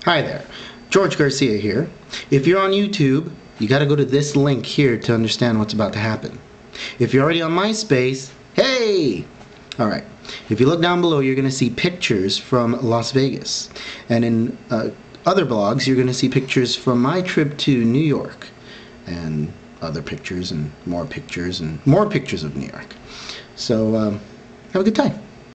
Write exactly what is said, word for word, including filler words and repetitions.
Hi there, George Garcia here. If you're on YouTube, you gotta go to this link here to understand what's about to happen. If you're already on MySpace, hey! Alright, if you look down below, you're gonna see pictures from Las Vegas. And in uh, other blogs, you're gonna see pictures from my trip to New York. And other pictures, and more pictures, and more pictures of New York. So, um, have a good time.